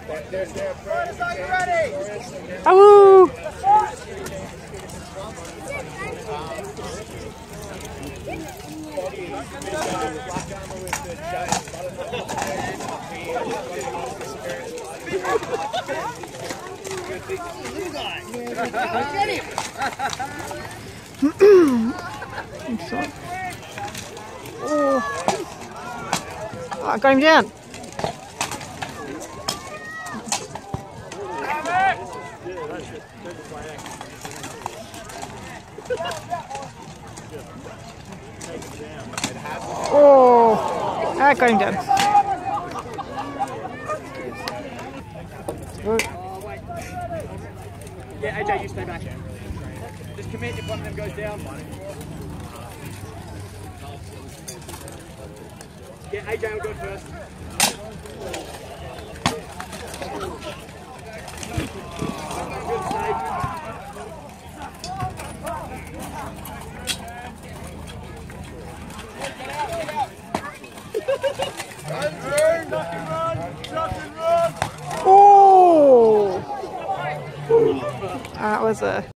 Awoo! Oh, got him down. Oh, that got him down. Good. Yeah, AJ, you stay back. Just commit if one of them goes down. Yeah, AJ will go first. Good save. Oh! That was a